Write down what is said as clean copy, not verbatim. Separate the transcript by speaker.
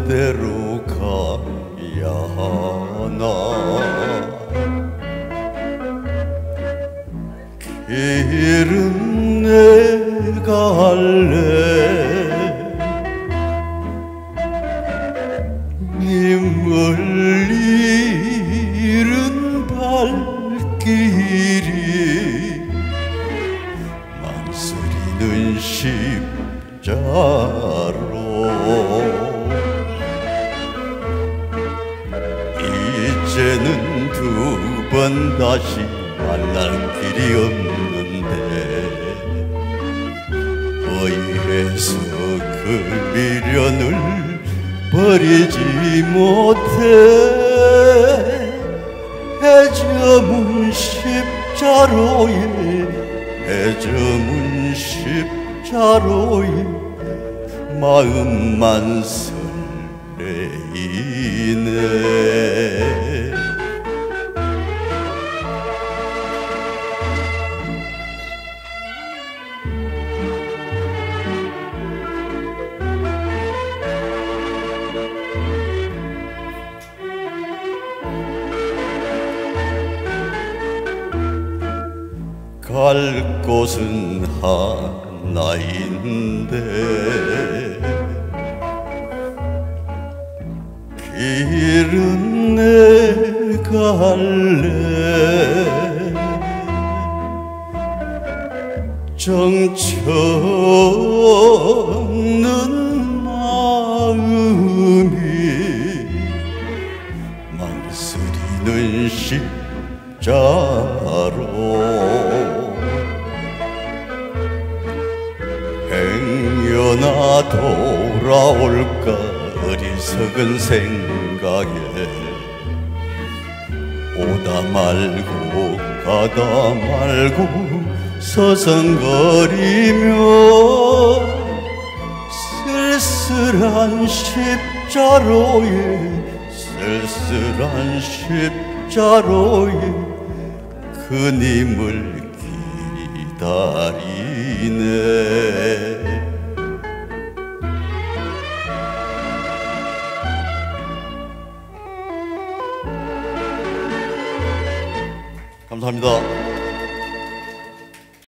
Speaker 1: 그대로 가야 하나. 길은 내가 할래. 님을 잃은 발길이 망설이는 십자로. 이제는 두 번 다시 만날 길이 없는데 의해서 그 미련을 버리지 못해. 해저문 십자로에 해저문 십자로에 마음만 설레이네. 갈 곳은 하나인데 길은 내가 할래. 정처 없는 마음이 망설이는 십자로. 행여나 돌아올까 어리석은 생각에 오다 말고 가다 말고 서성거리며 쓸쓸한 십자로에 쓸쓸한 십자로에 그님을 기다리네. 감사합니다.